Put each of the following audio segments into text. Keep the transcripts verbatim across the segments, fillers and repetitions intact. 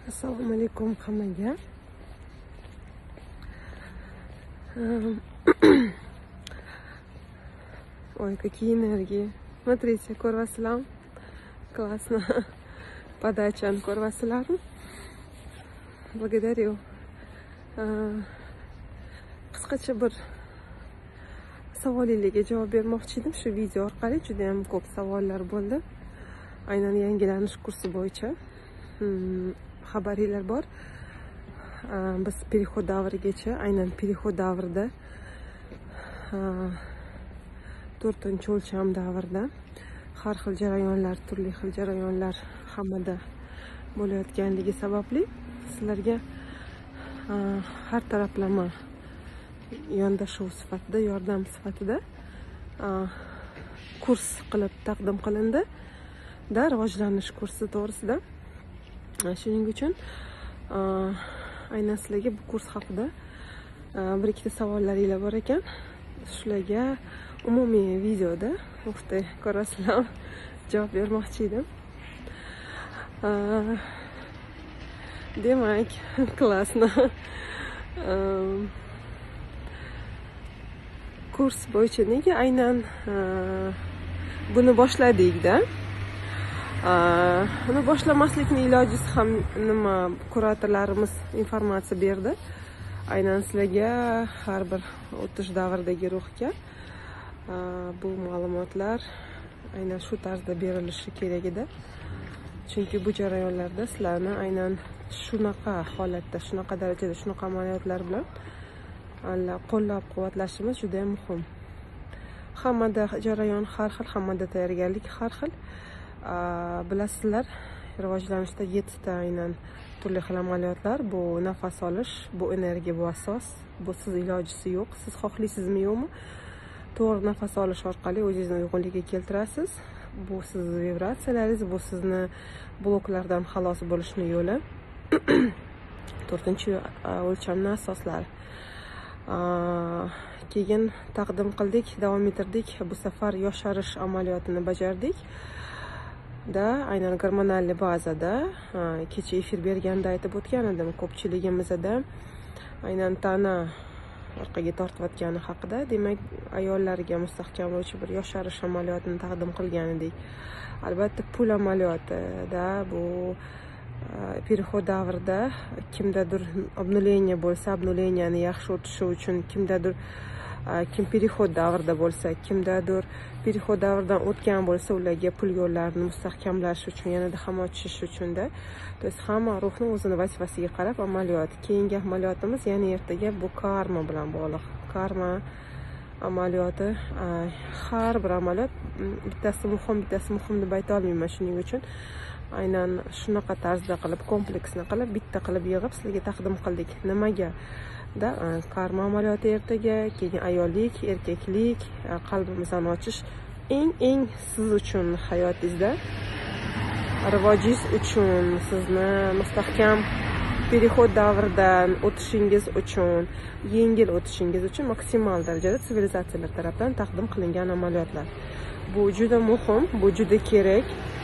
Assalomu alaykum hammaga. Ой, какие энергии. Смотрите, ko'rasizlarmi? Классно. Подачаны ko'rasizlarmi? Благодарю. Qisqacha bir savolingizga javob bermoqchi edim. Shu video orqali juda ham ko'p savollar bo'ldi. Aynan yangilanish kursi bo'yicha. Xabaringlar bor. Biz переход davrigacha, aynan переход davrida to'rtinchi o'lcham davrida har xil jarayonlar, turli xil jarayonlar hammada bo'layotganligi sababli sizlarga har taraflama yondashuv sifatida, yordam sifatida kurs qilib taqdim qilindi da, rivojlanish kursi to'g'risida. Shuning uchun aynan sizlarga bu kurs haqida bir ikkita savollaringiz bor ekan. Shularga umumiy videoda o'qitib ko'rasizlar, javob bermoqchi edim. Demak, klassno. Kurs bo'yicha nega aynan buni boshladik-da? Uni boshlamaslikning ilojisi ham nima, kuratorlarimiz informatsiya berdi. Aynan sizlarga har bir o'tish davridagi ruhga bu ma'lumotlar aynan shu tarzda berilishi kerak edi. Chunki bu jarayonlarda sizlarni aynan shunaqa holatda, shunaqa darajada, shunaqa amaliyotlar bilan qo'llab-quvvatlashimiz juda ham muhim. Hammada jarayon har xil, hammada tayyorgarlik har xil. Bilasizlar, rivojlanishda yettita aynan turli xil amaliyotlar. Bu nafas olish, bu energiya, bu asos. Bu siz ilojisi yo'q. Siz xohlaysizmi yo'qmi? To'g'ri nafas olish orqali o'zingizni uyg'unlikka keltirasiz. Bu sizning vibratsiyalaringiz, bu sizni bloklardan xalos bo'lishni yo'li. to'rtinchi o'lchamning asoslari. Keyin taqdim qildik, davom ettirdik. Bu safar yosharish amaliyotini bajardik. Da aynan gormonal bazada kecha efir berganda aytib o'tgan edim, ko'pchiligimizda aynan tana orqaga tortayotgani haqida. Demak, ayollarga mustahkamlovchi bir yosharish amaliyotini taqdim qilgan edik. Albatta, pul amaliyotida bu переход davrida kimdadir obnuleniya bo'lsa, obnuleniyani yaxshi o'tishi uchun, kimdadir kim переход davrida bo'lsa, kimdadir переход davridan o'tgan bo'lsa, ularga pul yo'llarini mustahkamlash uchun, yanada ham ochish uchun-da. To есть hamma ruhni o'zini vazifasiga qarab amaliyot. Keyingi amaliyotimiz, ya'ni ertaga bu karma bilan bog'liq. Karma amaliyoti, har bir amaliyot bittasi muhim, bittasi muhim deb ayta olmayman. Shuning uchun aynan shunaqa tarzda qilib, kompleksni qilib, bitta qilib yig'ib sizlarga taqdim qildik. Nimaga? Da karma amaliyoti ertaga, keyin ayollik, erkaklik, qalbimizni ochish eng eng siz uchun hayotingizda rivojingiz uchun, sizni mustahkam переход davridan o'tishingiz uchun, yengil o'tishingiz uchun maksimal darajada sivilizatsiyalar tomonidan taqdim qilingan amaliyotlar. Bu juda muhim, bu juda kerak.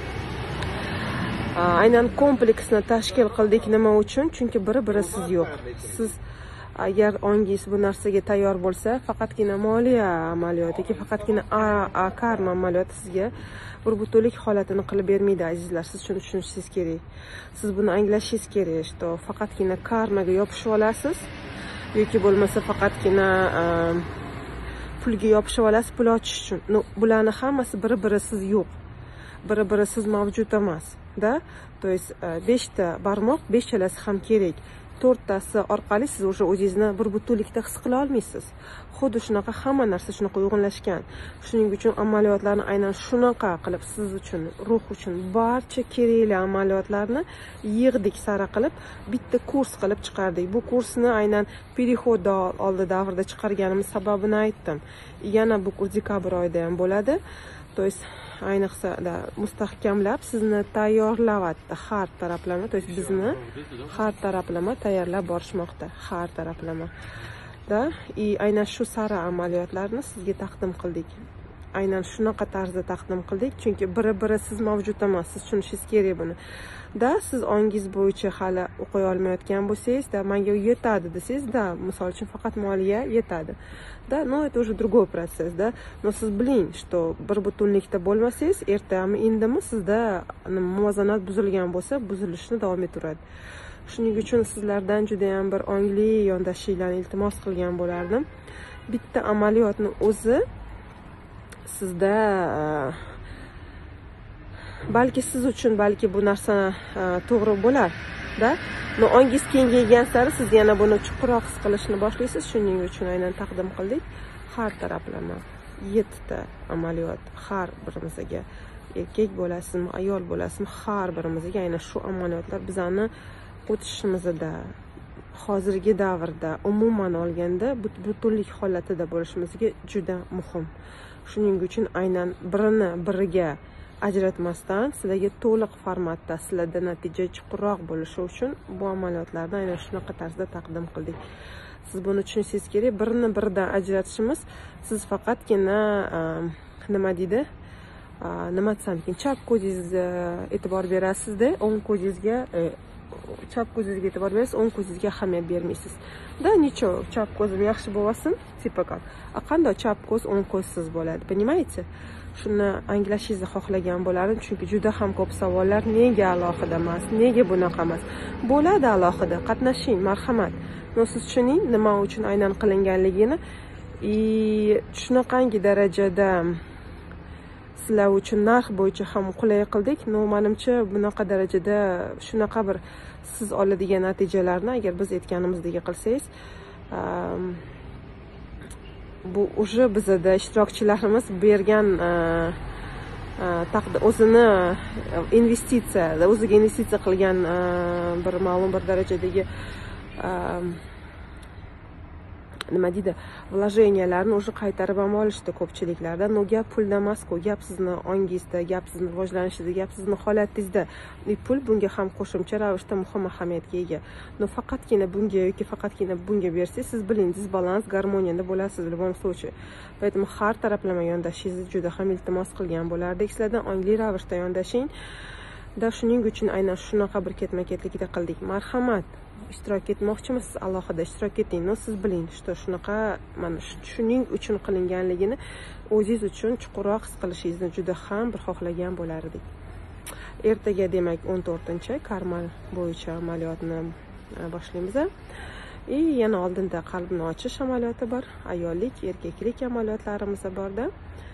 Aynan kompleksni tashkil qildik. Nima uchun? Chunki biri-biri siz yo'q. Siz agar ongingiz bu narsaga tayyor bo'lsa, faqatgina moliya amaliyoti yoki faqatgina a karma amaliyoti sizga bir butunlik holatini qilib bermaydi, azizlar. Siz shuni tushunishingiz kerak. Siz buni anglashingiz kerak, что faqatgina karmaga yopishib olasiz yoki bo'lmasa faqatgina pulga yopishib olasiz, pul ochish uchun. No, bularning hammasi biri-biri siz yo'q. Biri-biri siz mavjud emas, da? To есть beshta barmoq, beshalasi ham kerak. to'rttasi orqali siz o'sha o'zingizni bir butunlikda his qila olmaysiz. Xuddi shunaqa hamma narsa shunaqa uyg'unlashgan. Shuning uchun amaliyotlarni aynan shunaqa qilib siz uchun, ruh uchun barcha kerakli amaliyotlarni yig'dik, sara qilib, bitta kurs qilib chiqardik. Bu kursni aynan переход oldi davrida chiqarganimiz sababini aytdim. Yana bu kurs dekabr oyida ham bo'ladi. To есть ayniqsa mustahkamlab sizni tayyorlayapti har taraflama. To есть bizni har taraflama tayyorlab borishmoqda, har taraflama. Da, и aynan shu sara amaliyotlarni sizga taqdim qildik. Aynan shunaqa tarzda taqdim qildik, chunki biri-biri siz mavjud emas. Siz tushunishingiz kerak buni. da siz ongingiz bo'yicha hali o'qiy olmayotgan bo'lsangiz, da menga yetadi desangiz, da misol uchun faqat moliya yetadi. Да, но это уже другой процесс, да. Но siz biling, что bir butunlikda bo'lmasangiz, ertami indimi sizda muvozanat buzilgan bo'lsa, buzilishni davom etaveradi. Shuning uchun sizlardan juda ham bir ongli yondashinglarni iltimos qilgan bo'lardim. Bitta amaliyotni o'zi sizda balki siz uchun balki bu narsa to'g'ri bo'lar, da. No ongingiz kengaygan sari siz yana buni chuqurroq his qilishni boshlaysiz. Shuning uchun aynan taqdim qildik. Har taraflama yettita amaliyot har birimizga, erkak bo'lasizmi, ayol bo'lasizmi, har birimizga aynan shu amaliyotlar bizani o'tishimizda, hozirgi davrda umuman olganda butunlik holatida bo'lishimizga juda muhim. Shuning uchun aynan birini biriga ajratmasdan sizlarga to'liq formatda sizlarda natija chuqurroq bo'lishi uchun bu amaliyotlarni aynan shunaqa tarzda taqdim qildik. Siz buni tushunsangiz kerak, birini biridan ajratishimiz siz faqatgina nima deydi? Nima desam ekan, chap ko'zingizga e'tibor berasizda, o'ng ko'zingizga chap ko'zingizga e'tibor berasiz, o'ng ko'zingizga ahamiyat bermaysiz. Da nicho, chap ko'zim yaxshi bo'lsin, tipa как. A qanday chap ko'z, o'ng ko'zsiz bo'ladi, понимаете? Shuni anglashingizni xohlagan bo'lardim, chunki juda ham ko'p savollar, nega alohida emas, nega bunaqa emas? Bo'ladi alohida, qatnashing, marhamat. No siz tushuning, nima uchun aynan qilinganligini, и shunaqangi darajada sizlar uchun narx bo'yicha ham qulay qildik. No, menimcha bunaqa darajada shunaqa bir siz oladigan natijalarni agar biz aytganimizdek qilsangiz, bu уже bizda ishtirokchilarimiz bergan taqdir o'zini investitsiya, o'ziga investitsiya qilgan bir ma'lum bir darajadagi nima deydi, vложенияларni уже qaytarib ham olishdi ko'pchiliklarda. No, gap pulda emas-ku, gap sizni ongingizda, gap sizni rivojlanishida, gap sizni holatingizda. И pul bunga ham qo'shimcha ravishda muhim ahamiyatga ega. No, faqatgina bunga yoki faqatgina bunga bersangiz, siz biling, disbalans, garmoniyada bo'lasiz в любом случае. Поэтому har taraflama yondashingizni juda ham iltimos qilgan bo'lardik. Sizlardan ongli ravishda yondashing. Da shuning uchun aynan shunaqa bir ketma-ketlikda qildik. Marhamat, ishtirok etmoqchimisiz, alohida ishtirok eting. No, siz biling, что shunaqa mana shuning uchun qilinganligini o'zingiz uchun chuqurroq his qilishingizni juda ham bir xohlagan bo'lardik. Ertaga demak o'n to'rtinchi karmal bo'yicha amaliyotni boshlaymiz. И yana oldinda qalbni ochish amaliyoti bor, ayollik, erkaklik amaliyotlarimiz borda.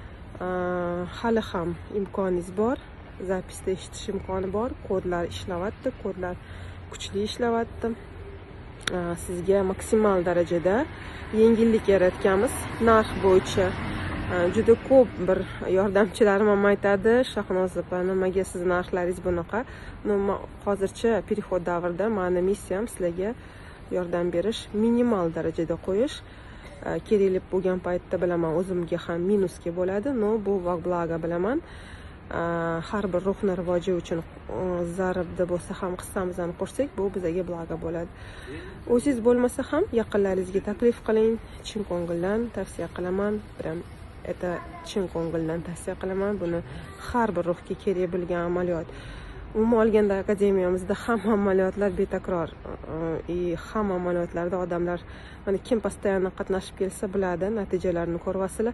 Hali ham imkoningiz bor, zapisda eshitish imkoni bor, kodlar ishlayapti, kodlar kuchli ishlayapti. Sizga maksimal darajada yengillik yaratganmiz. Narx bo'yicha juda ko'p bir yordamchilarim ham aytadi, Shahnoz opa, nimaga siz narxlaringiz bunaqa? Hozircha perеход davrida meni missiyam sizlarga yordam berish, minimal darajada qo'yish. Kerakli bo'lgan paytda bilaman, o'zimga ham minusga bo'ladi. No, bu blaga bilaman. Har bir ruhni rivoji uchun zararda bo'lsa ham qissamizni qo'shsak, bu bizga blaga bo'ladi. O'zingiz bo'lmasa ham yaqinlaringizga taklif qiling, chin ko'ngildan tavsiya qilaman. Прям это chin ko'ngildan tavsiya qilaman. Buni har bir ruhga kerak bo'lgan amaliyot. Umuman olganda akademiyamizda hamma amaliyotlar betakror. И hamma amaliyotlarda odamlar, mana kim постоянно qatnashib kelsa biladi, natijalarini ko'ryapsizlar.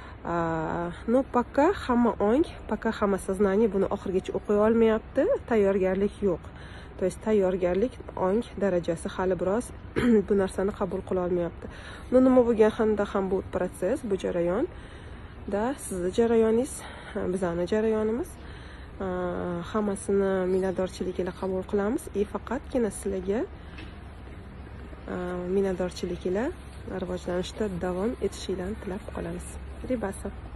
No, пока hamma ong, пока hamma сознание buni oxirigacha o'qiy olmayapti, tayyorgarlik yo'q. То есть tayyorgarlik ong darajasi hali biroz bu narsani qabul qila olmayapti. No, nima bo'lgan hamda ham bu proses, bu jarayon da sizning jarayoningiz, bizning jarayonimiz. Hammasini minnatdorchilik bilan qabul qilamiz. И faqatgina sizlarga minnatdorchilik bilan rivojlanishda davom etishinglarni tilab qolamiz. Ribasa.